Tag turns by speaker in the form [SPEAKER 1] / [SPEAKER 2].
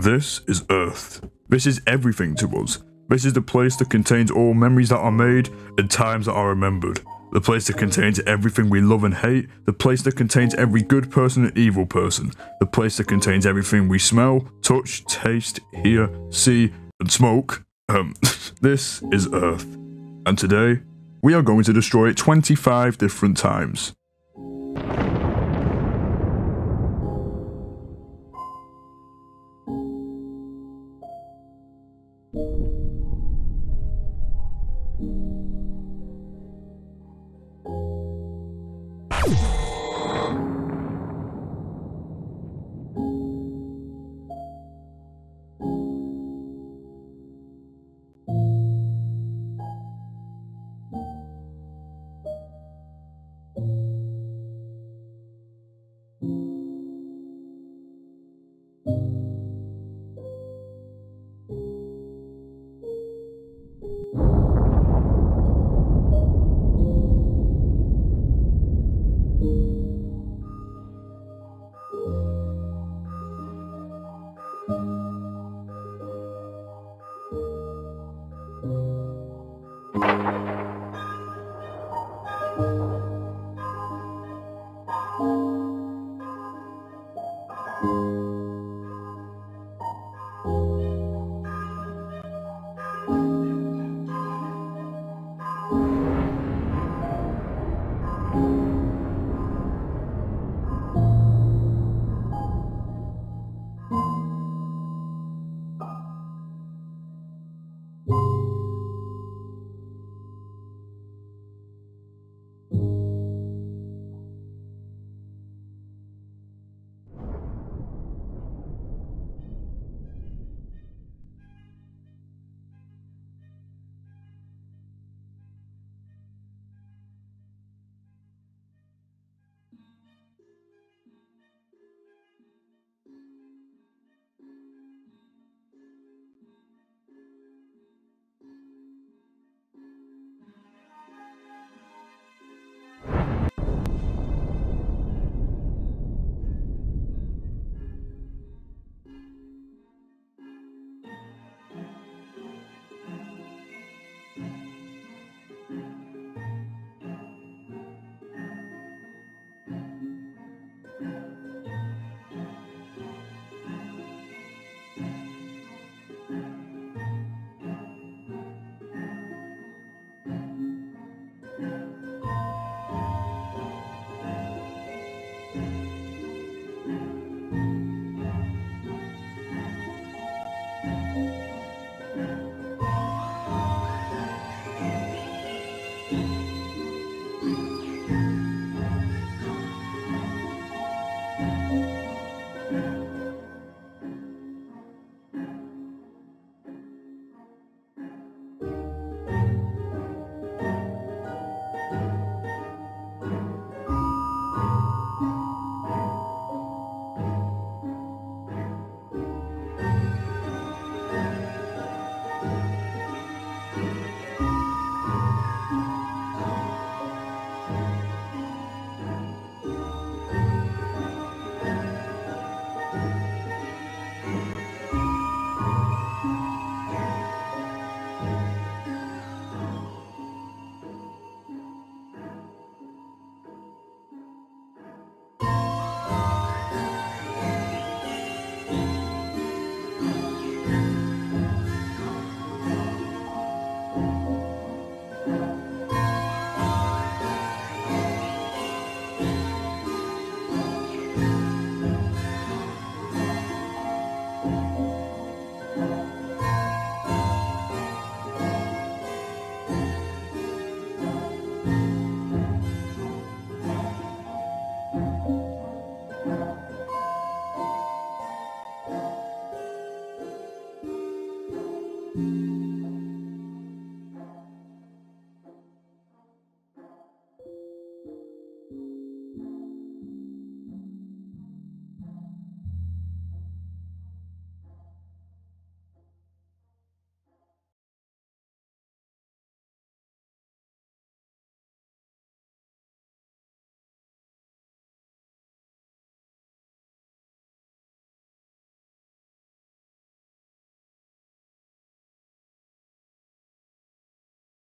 [SPEAKER 1] This is Earth. This is everything to us. This is the place that contains all memories that are made and times that are remembered. The place that contains everything we love and hate. The place that contains every good person and evil person. The place that contains everything we smell, touch, taste, hear, see, and smoke. This is Earth. And today, we are going to destroy it 25 different times.